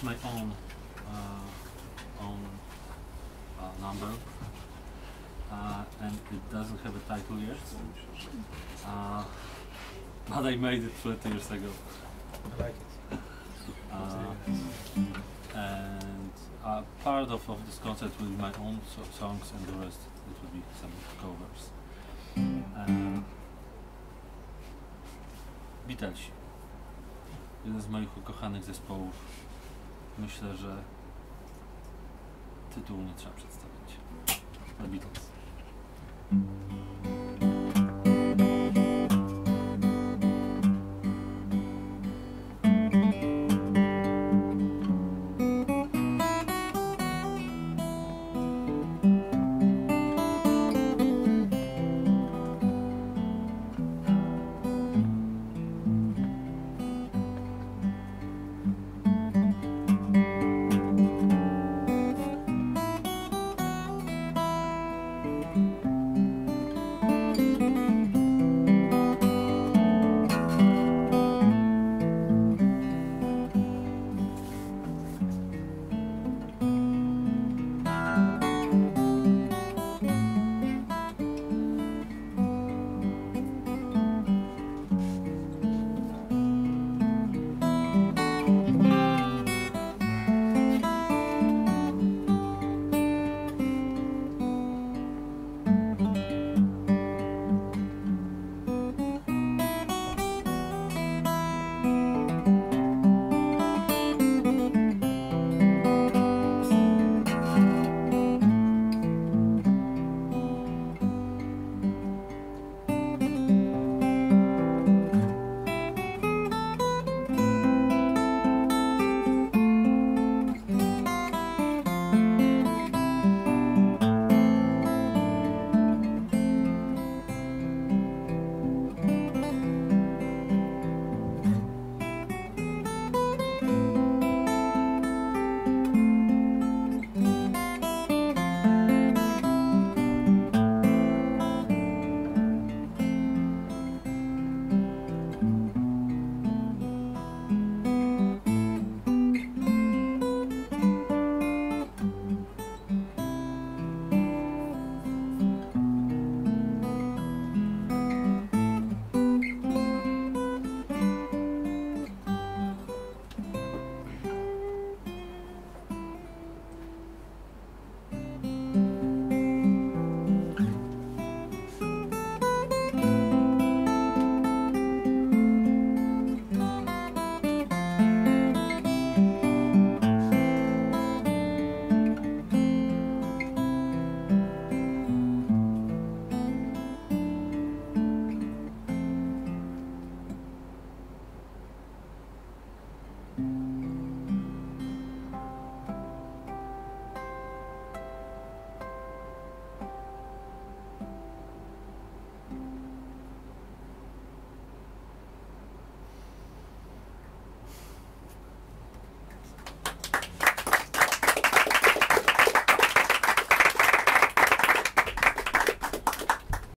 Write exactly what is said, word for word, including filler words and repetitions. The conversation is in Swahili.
my own uh, own uh, number, uh, and it doesn't have a title yet. Uh, but I made it twenty years ago. I like it. Uh, and uh, part of, of this concert will be my own so songs, and the rest it will be some covers. Uh, Beatlesi. Jeden z moich ukochanych zespołów. Myślę, że tytułu nie trzeba przedstawić. The Beatles.